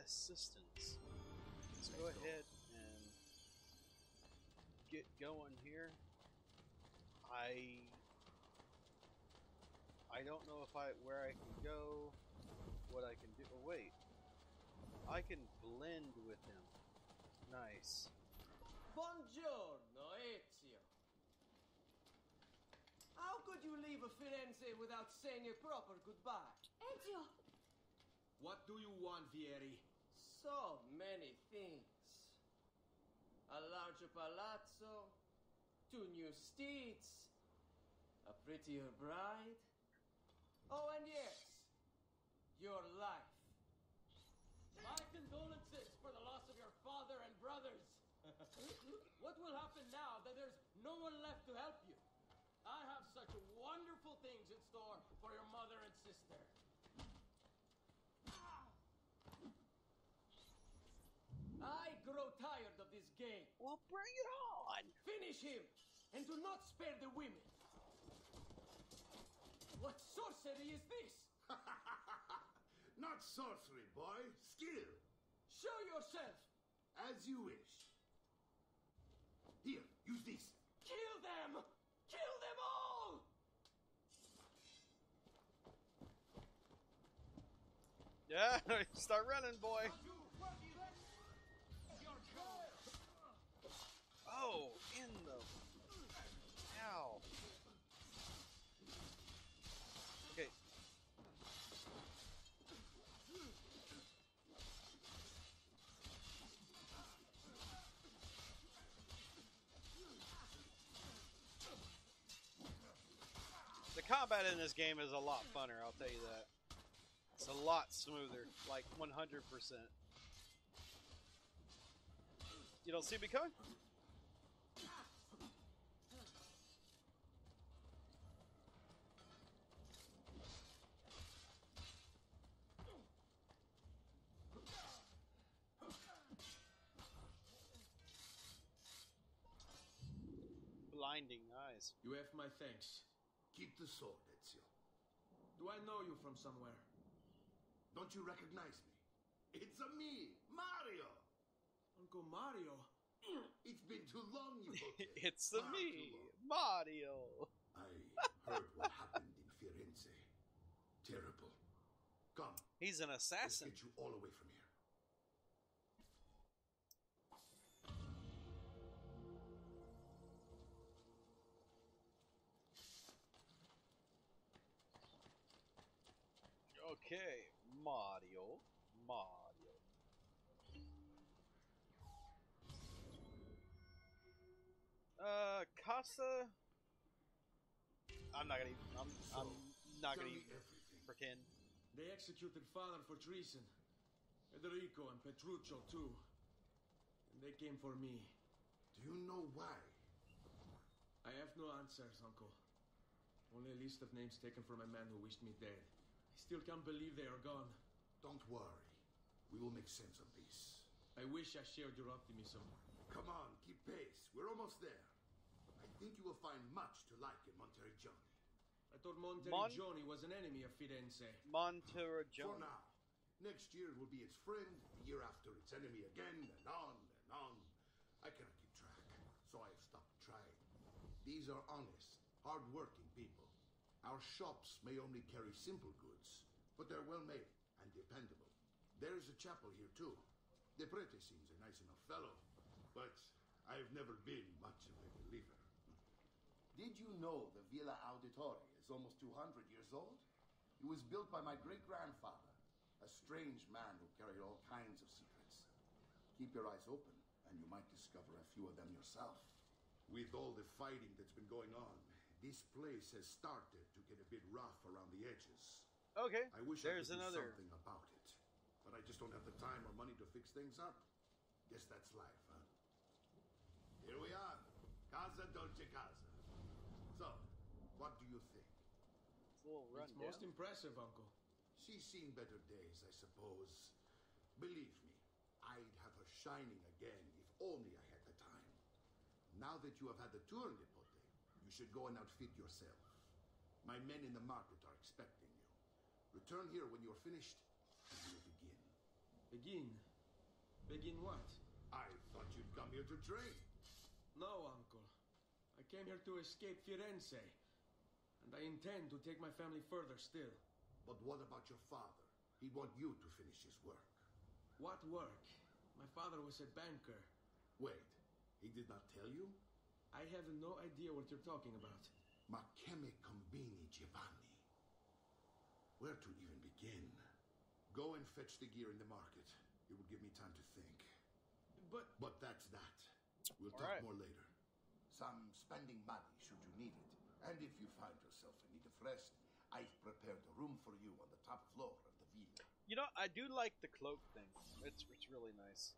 assistance. Let's go ahead and get going here. I don't know if where I can go, what I can do. Oh, wait. I can blend with him. Nice. Buongiorno, Ezio. How could you leave Firenze without saying a proper goodbye? Ezio! What do you want, Vieri? So many things. A larger palazzo, 2 new steeds, a prettier bride. Oh, and yes, your life. My condolences for the loss of your father and brothers. What will happen now that there's no one left to help you? I have such wonderful things in store for your mother and sister. I grow tired of this game. Well, bring it on! Finish him, and do not spare the women. What sorcery is this? Not sorcery, boy. Skill. Show yourself. As you wish. Here, use this. Kill them! Kill them all! Yeah, start running, boy. Oh, in the... Ow. Okay. The combat in this game is a lot funner, I'll tell you that. It's a lot smoother, like 100%. You don't see me coming? Blinding eyes. You have my thanks. Keep the sword, Ezio. Do I know you from somewhere? Don't you recognize me? It's a me, Mario. Uncle Mario? It's been too long, you It's a me, Mario. I heard what happened in Firenze. Terrible. Come. He's an assassin. Let's get you all away from here. Okay, Mario. Casa. I'm not gonna even pretend. They executed father for treason. Federico and Petruccio too. And they came for me. Do you know why? I have no answers, Uncle. Only a list of names taken from a man who wished me dead. I still can't believe they are gone. Don't worry. We will make sense of this. I wish I shared your optimism. Come on, keep pace. We're almost there. I think you will find much to like in Monteriggioni. I thought Monteriggioni was an enemy of Firenze. Monteriggioni. For now. Next year it will be its friend, the year after its enemy again, and on and on. I cannot keep track, so I have stopped trying. These are honest, hard-working people. Our shops may only carry simple goods, but they're well-made and dependable. There's a chapel here, too. The prete seems a nice enough fellow, but I've never been much of a believer. Did you know the Villa Auditore is almost 200 years old? It was built by my great-grandfather, a strange man who carried all kinds of secrets. Keep your eyes open, and you might discover a few of them yourself. With all the fighting that's been going on, this place has started to get a bit rough around the edges. Okay, I wish there's I could another. do something about it, but I just don't have the time or money to fix things up. Guess that's life, huh? Here we are, Casa Dolce Casa. So, what do you think? It's a little run It's most impressive, Uncle. She's seen better days, I suppose. Believe me, I'd have her shining again if only I had the time. Now that you have had the tour, Nipote, you should go and outfit yourself. My men in the market are expecting you. Return here when you're finished, and we'll begin. Begin? Begin what? I thought you'd come here to train. No, Uncle. I came here to escape Firenze. And I intend to take my family further still. But what about your father? He'd want you to finish his work. What work? My father was a banker. Wait, he did not tell you? I have no idea what you're talking about. Ma che me combini, Giovanni? Where to even begin? Go and fetch the gear in the market. It will give me time to think. But that's that. We'll talk more later. Some spending money should you need it. And if you find yourself in need of rest, I've prepared a room for you on the top floor of the villa. You know, I do like the cloak thing. It's really nice.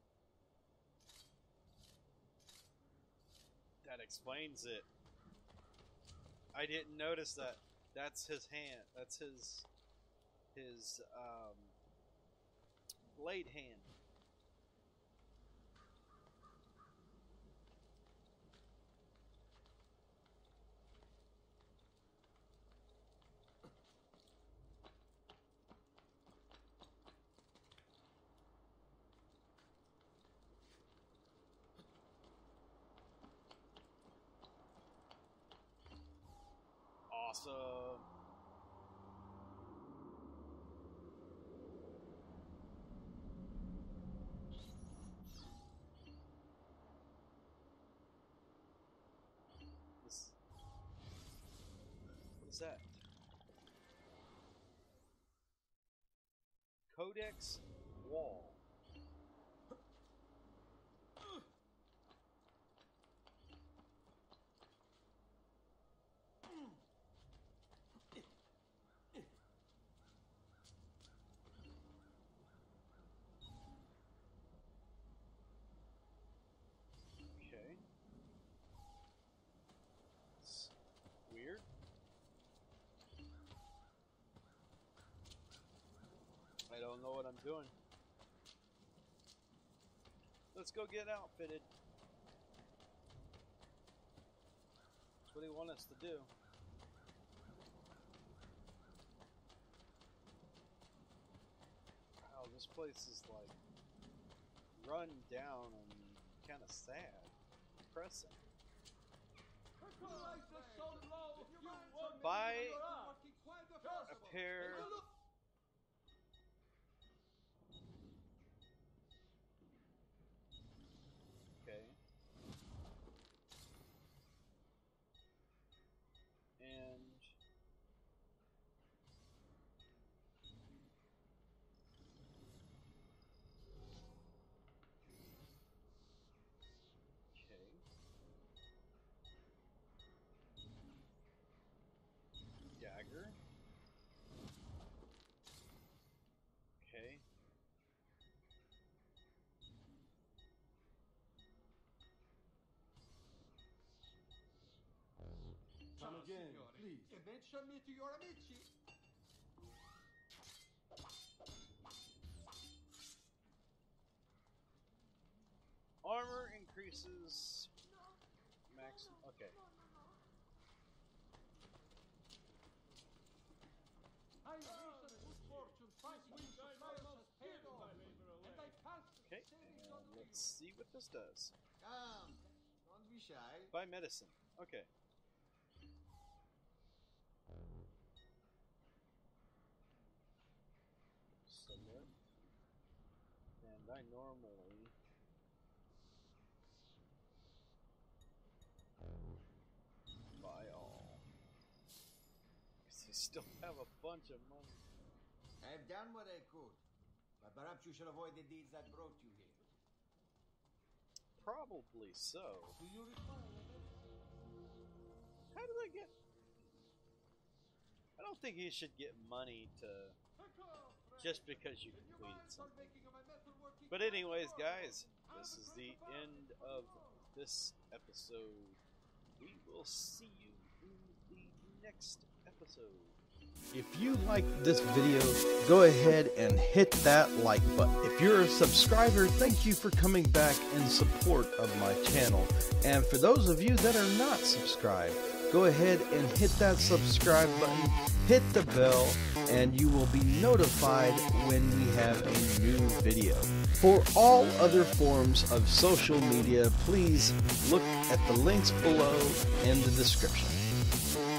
That explains it. I didn't notice that. That's his hand. That's his blade hand. Awesome. What is that? Codex Wall. Weird. I don't know what I'm doing. Let's go get outfitted. That's what he wants us to do. Wow, this place is like run down and kind of sad, depressing. Buy a pair. Okay. And dagger. Okay. Come again, please. Mention me to your amici. Armor increases maximum. Okay. I wish that good fortune finds me to silence paid on, and I pass Okay. And let's see what this does. Come, don't be shy. Buy medicine. Okay. Select. And I normally buy all. Because I still have a bunch of money. I've done what I could, but perhaps you should avoid the deeds that brought you here. Probably so. Do you recall? How did I get... I don't think you should get money to... just because you completed something. But anyways, guys, this is the end of this episode. We will see you in the next episode. If you liked this video, go ahead and hit that like button. If you're a subscriber, thank you for coming back in support of my channel. And for those of you that are not subscribed, go ahead and hit that subscribe button, hit the bell, and you will be notified when we have a new video. For all other forms of social media, please look at the links below in the description.